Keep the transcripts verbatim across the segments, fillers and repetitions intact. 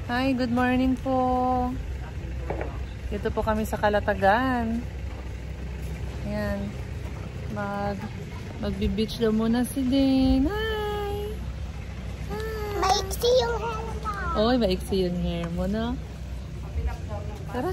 Hi, good morning po. Dito po kami sa Calatagan. Ayan. Mag magbi-beach daw muna si Dane. Hi! Hi! Maiksi yung hair mo. Oy, maiksi yung hair mo, no? Tara.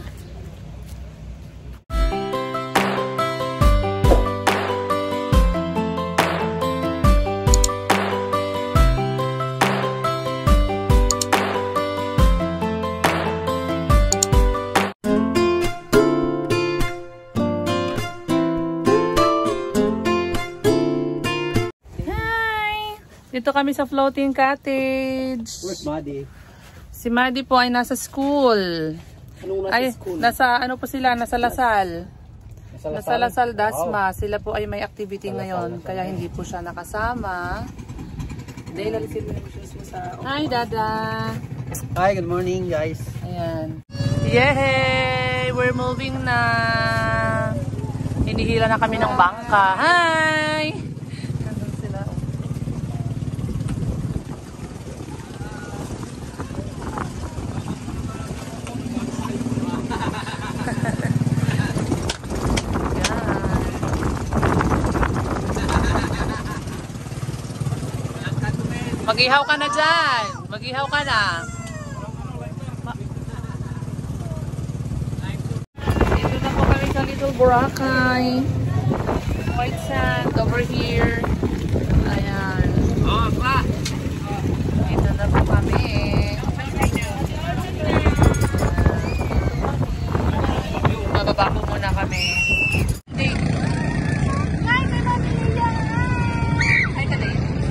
Dito kami sa floating cottage. Where's Maddie? Si Maddie po ay nasa school. Anong nasa ay, school? Nasa ano po sila? Nasa Lasal. Nasa Nasa Lasal, Dasma. Wow. Sila po ay may activity Lasal, ngayon. Lasal. Kaya hindi po siya nakasama. Dahil lalisin mo yung shoes mo sa... Hi, Dada! Hi, good morning guys. Ayan. Yay! We're moving na. Hinihila na kami ng bangka. Hi! Nandun sila. Mag-ihaw ka na dyan. Mag-ihaw ka na. Dito na po kami sa Little Boracay. White sand over here. Ayan. Oh, pa. Dito na po kami. Bababa po muna kami. Hey. Hi, may mamilya. Hi, Kaday.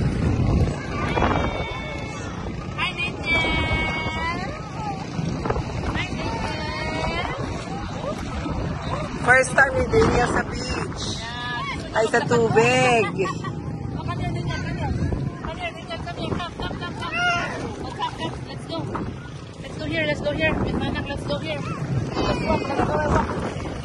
Hi, Nathan. Hi, Nathan. First time ni Dania sa beach. Ay, sa tubig. Oh, come here, Nathan. Come here. Come here, Nathan. Come here. Come, come, come, come. Oh, come, come. Let's go. Let's go here. Let's go here. With Manak, let's go here. Let's walk. Let's go. Let's walk.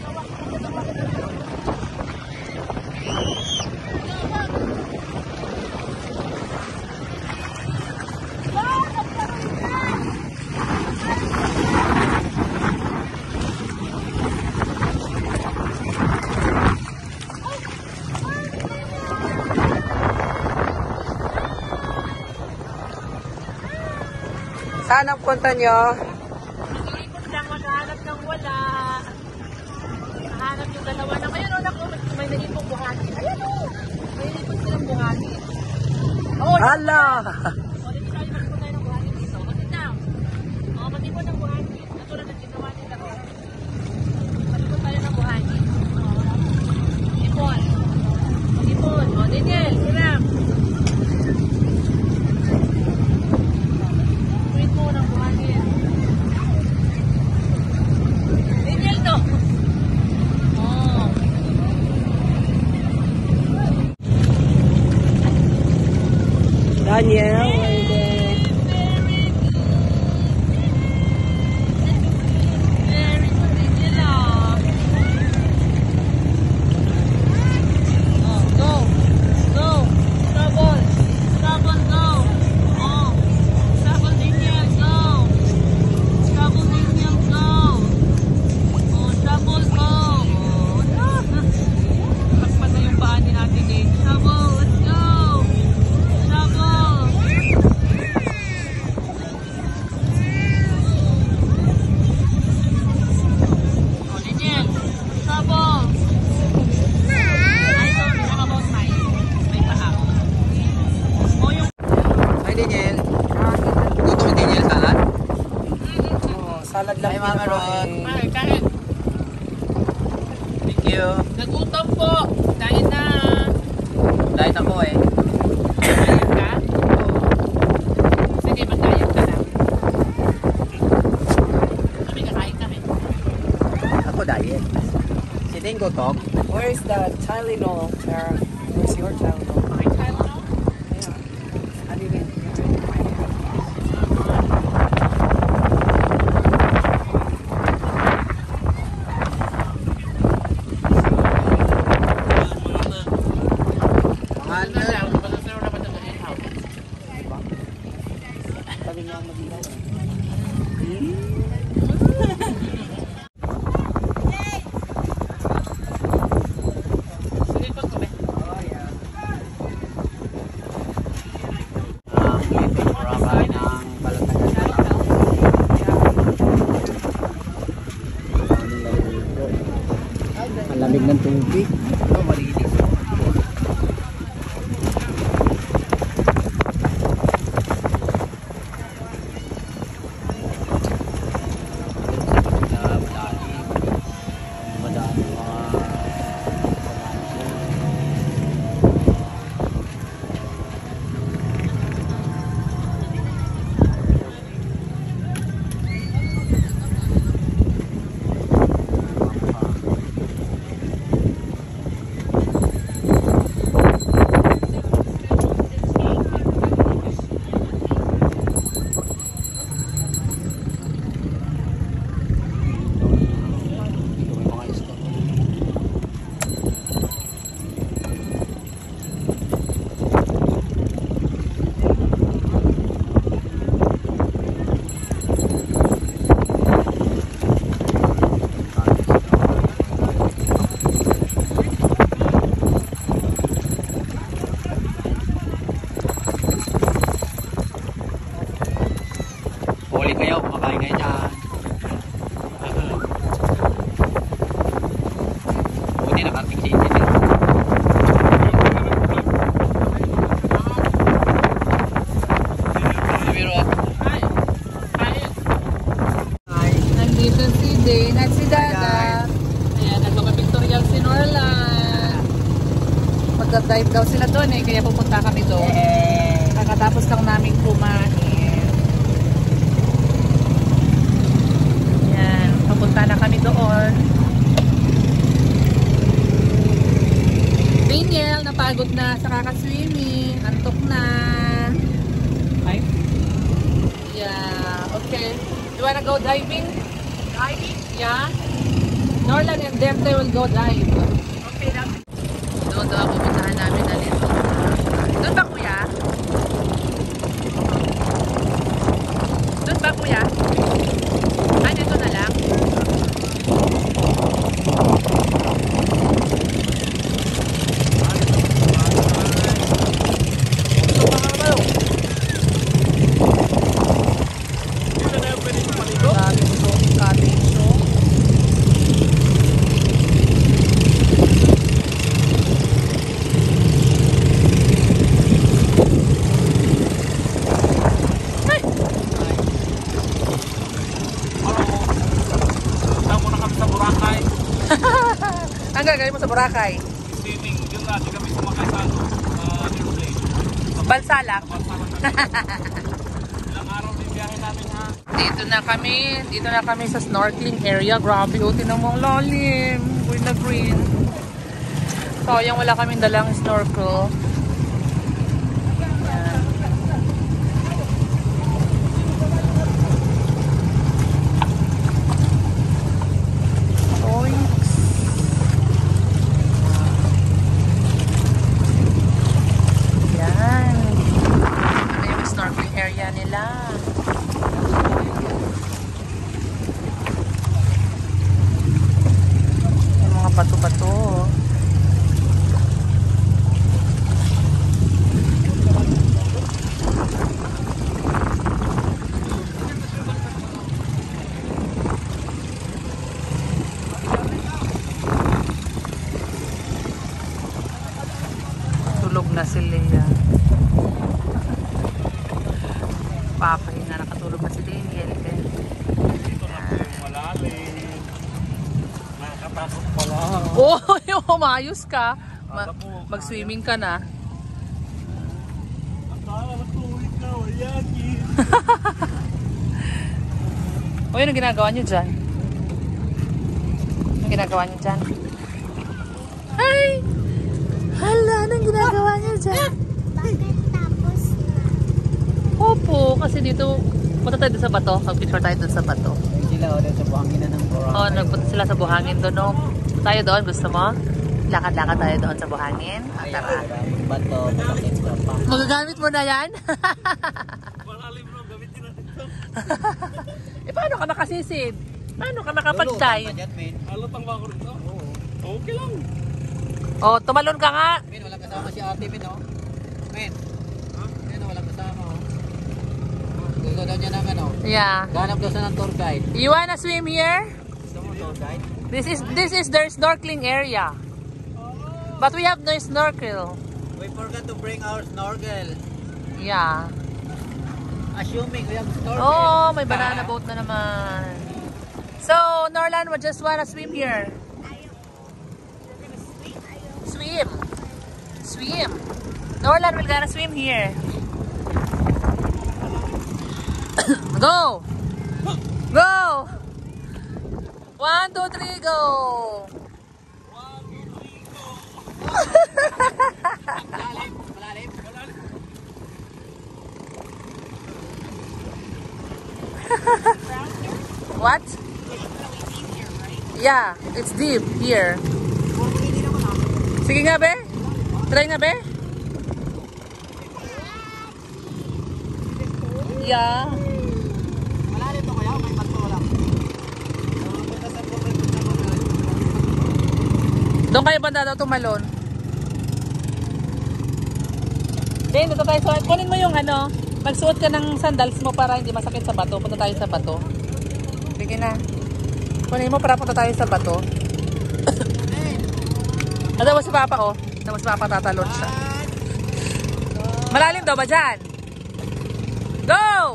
Saan ang punta nyo? Ikot lang, maghanap ng wala. Mahanap yung dalawa na. Ayun o, naku, may nalipong buhati. Ayun o, may nalipong silang buhati. Oh, Hala! o, dito tayo magpun tayo ng buhati dito. Kasi now, o, matipon ng buhati. Natulad ng ginawa nila ko. Matipon tayo ng buhati. O, matipon. Matipon. O, Daniel, hiram. Print mo ng buhati. Daniel to. Oh. Daniel. Hi, Daniel. Gusto mo, Daniel, salad? Oh, salad lang. Hi, Mama Ron. Ay, kahit Thank you. nagutom po. Dahil na. Diet ako eh. Diet ka? Sige, mag-diet ka na. Kami kakain kami. Ako diet. Si Dane go talk. Where is the Tylenol, Tara? Where's your Tylenol? Okay, Tylenol? Yeah. Ano yun? Ano na lang, magkakaroon na ba ito ng in-house? Sabi niya mag-ilaw. ng tubig. Ito, malinis. Huli kayo, kumakain kayo dyan. Buti nakarating si Init eh. Nandito si Dane at si Dada. Ayan, nagpapapictorial si Norlan. Magda-dive daw sila doon eh, kaya pupunta kami doon. Kakatapos lang namin kumain. Ayan, pupunta na kami doon. Daniel, napagod na sa kakaswimming. Antok na. Hi. Yeah, okay. You wanna go diving? Diving? Yeah. Norlan and Dante will go dive. Okay, that's it. Doon daw ako pupuntahan namin na dito. Doon ba kuya? Doon ba kuya? Ah, dito na lang? Ang gagawin mo sa Boracay? Swimming, yun natin kami sumakay sa uh, airplane. Bansa lang. Ilang araw din biyahe namin ha. Dito na kami. Dito na kami sa snorkeling area. Grabe, oh, tinang mong lalim. Green na green. Sayang wala kaming dalang snorkel. Bato-bato. Tulog na si Leia. Papahinga, nakatulog na si Daniel. Dito na po yung malalim. Nakakatakot pala. Oh, yung umayos ka. Ma Mag-swimming ka na. Akala ko ikaw ay yakin. O, yun ang ginagawa nyo dyan. Ang ginagawa nyo dyan. Hi! Hala, anong ginagawa nyo dyan? Bakit tapos na? Opo, kasi dito, punta tayo doon sa bato. Mag-picture tayo doon sa bato. Ayun sila ulit sa buhangin na ng Boracay. Oo, nagpunta sila sa buhangin doon. No? Tayo doon, gusto mo? Lakad-lakad tayo doon sa buhangin. Ah, tara. Bato, bakit ka pa? Magagamit mo na yan? Malalim bro, gamitin natin ito. Eh, paano ka makasisid? Paano ka makapag-dive? Halatang ba ako rito? Oo. Okay lang. Oh, tumalon ka nga. Min, walang kasama si ate, Min, oh. Min. Ha? Min, walang kasama, oh. Gusto daw niya ng ano. Yeah. Ganap daw sa ng tour guide. You wanna swim here? Gusto mo tour guide? This is this is their snorkeling area. But we have no snorkel. We forgot to bring our snorkel. Yeah. Assuming we have snorkel. Oh, may banana boat na naman. So, Norlan, we just wanna swim here. Swim. Swim. Norlan, we're gonna swim here. Go. Go. One, two, three, go. One, two, three, go. Malalim, malalim. What? Yeah, it's deep here. Sige nga, be. Try nga, be. Yeah. Malalim to kaya, may bato lang. Doon kayo banda daw tumalon. Then, dito tayo. So, kunin mo yung ano, magsuot ka ng sandals mo para hindi masakit sa bato. Punta tayo sa bato. Sige na. Kunin mo para punta tayo sa bato. Ano si Papa, oh. Ano si Papa, tatalon siya. Malalim daw ba dyan? Go!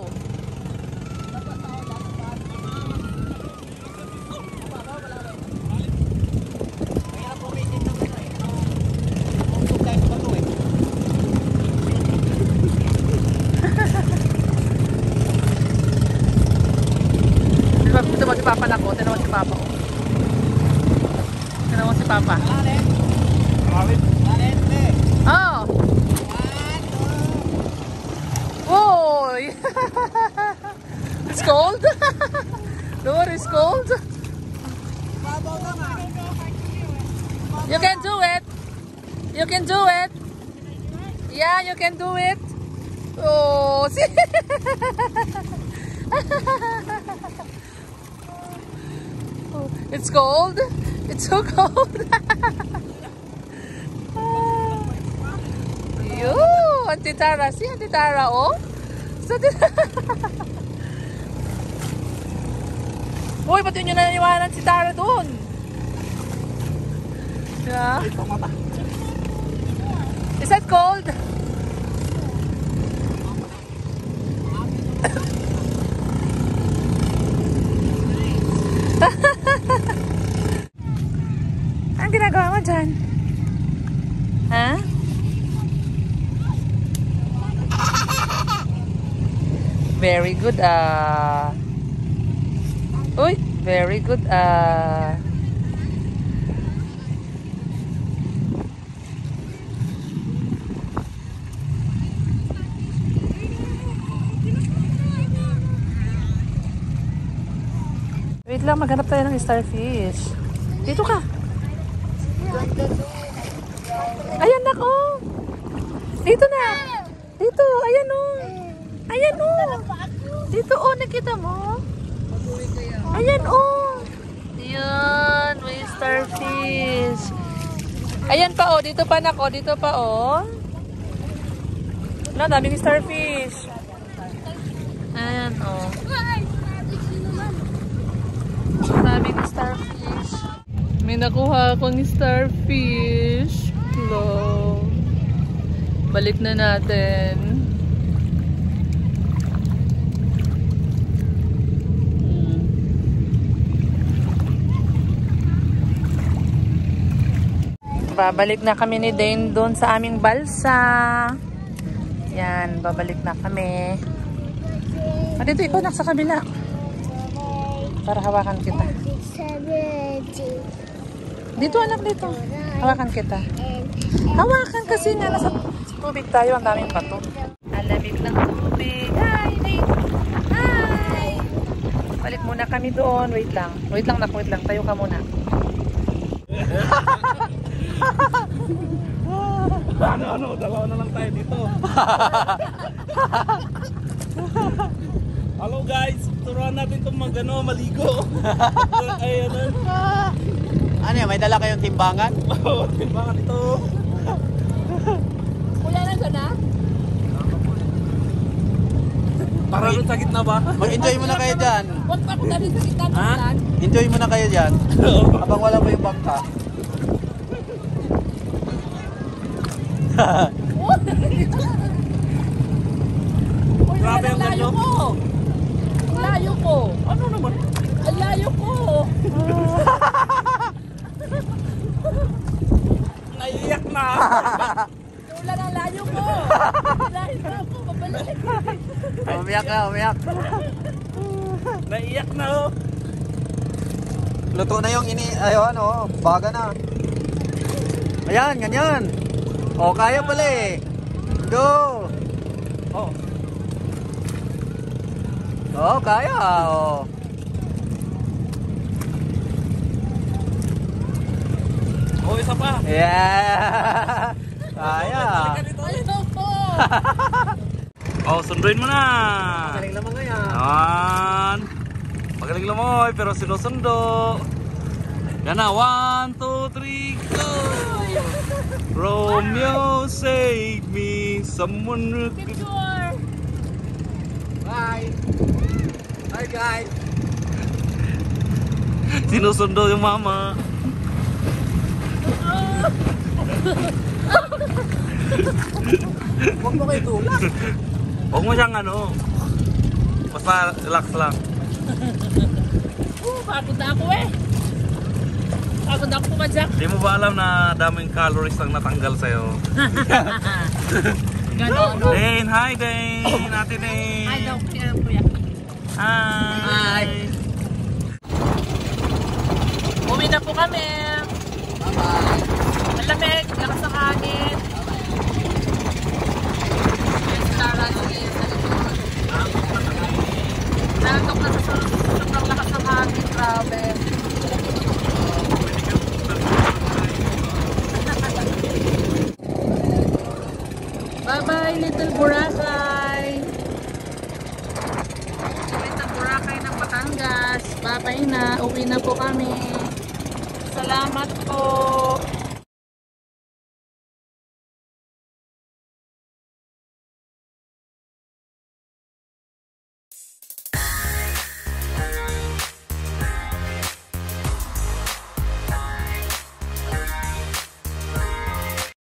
Ito mo si Papa na ko. Ito mo si Papa, oh. Ito mo si Papa. Oh! Oh! It's cold? The water is cold? You can do it! You can do it! Yeah, you can do it! Oh! See? It's cold? It's so cold! Yo, Auntie Tara. Si Auntie Tara, oh. Sa Uy, ba't yun yung naniwanan si Tara doon? Yeah. Is that cold? Ang ginagawa mo dyan? Ha? Very good, ah. Uh... Uy, very good, ah. Uh... Wait lang, maghanap tayo ng starfish. Dito ka. Ayan na ko. Dito na. Dito, ayan o. Ayan o. Dito o, nakita mo? Ayan o. Ayan, may starfish. Ayan pa o, dito pa na ko. Dito pa o. Wala, daming starfish. Ayan o. Daming starfish. May nakuha akong starfish. Hello. Balik na natin. Hmm. Babalik na kami ni Dane doon sa aming balsa. Yan, babalik na kami. Ah, dito ikaw na sa kabila. Para hawakan kita. Dito anak, dito. Hawakan kita. Hawakan kasi nga nasa tubig tayo. Ang daming bato. Alamig ng tubig. Hi, Nate. Hi. Balik muna kami doon. Wait lang. Wait lang, nak. Wait lang. Tayo ka muna. Ano, ano, dalawa na lang tayo dito. Hello guys, turuan natin itong magano, maligo. Ay, ano? Ano yan, may dala kayong timbangan? Oo, timbangan ito. Kuya na dyan, ha? Para doon sa gitna ba? Mag-enjoy muna kayo dyan. Huwag pa ako dali sa kita ng Ha? ulan. Enjoy muna kayo dyan. Habang wala pa yung bangka. Uy, Grabe ang ang layo ganda. ko. Ang layo ko. Ano naman? Ang layo ko. Naiiyak na. Ulan ang layo ko. Layo na ako. Babalik. Umiyak na, umiyak. Naiiyak na oh. Luto na yung ini, ayun oh, baga na. Ayan, ganyan. O, kaya pala eh. Go. Oh. Oh, kaya. Oh. Oh, isa pa. Yeah. Kaya. Ayaw ko. Oh, sunduin mo na. Galing naman ngayon. Yan. Magaling lamoy, pero sinusundo. Yan na, one, two, three, go! Romeo, save me, someone who could... Picture. Bye. Bye guys. Sinusundo yung mama. Huwag mo kayo tulak. Huwag mo siyang ano. Basta relax lang. Uh, pagod na ako eh. Pagod ako pumadyak. Di mo ba alam na daming calories ang natanggal sa'yo? Ganon. Dane, hi Dane! Ate Dane! Ay, daw, kuya, kuya. Hi! Uwi na po kami. Bye-bye. Malamig, lakas ng hangin. Yes, Lara, sige, sa likod. Nandok na sa sobrang lakas ng hangin, grabe. Bye-bye, Little Boracay. Little Boracay ng Batangas. Bye-bye na, uwi na po kami. Salamat po.